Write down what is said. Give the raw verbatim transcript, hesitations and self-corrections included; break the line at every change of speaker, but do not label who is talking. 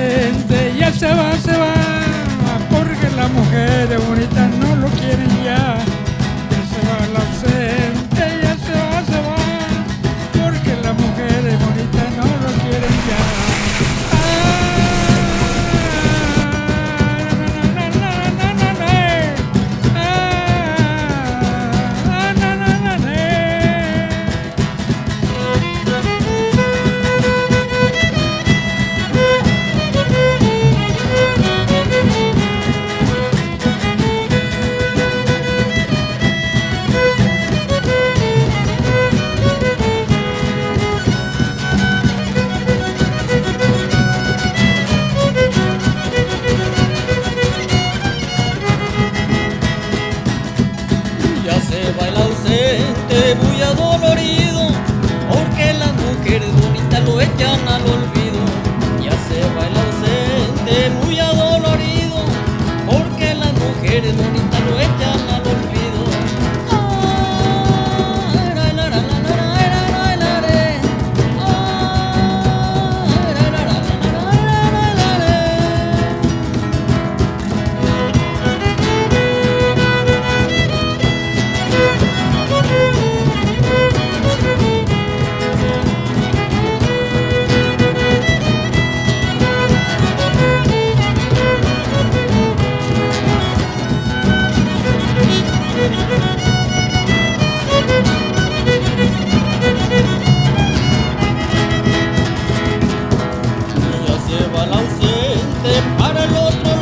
ausente ya se va, se va, porque las mujeres bonitas no lo quieren ya. Ya se va el ausente, ya se va, se va, porque las mujeres bonitas no lo quieren ya.
Ya se va el ausente muy adolorido, porque las mujeres bonitas lo echan al olvido. Ya se va el ausente muy adolorido, porque las mujeres bonitas lo echan al olvido. Ay, la, la, la, la, la, la, la, la, la. Ay, la, la, la, la, la, la, la, la. Ya se va el ausente para el otro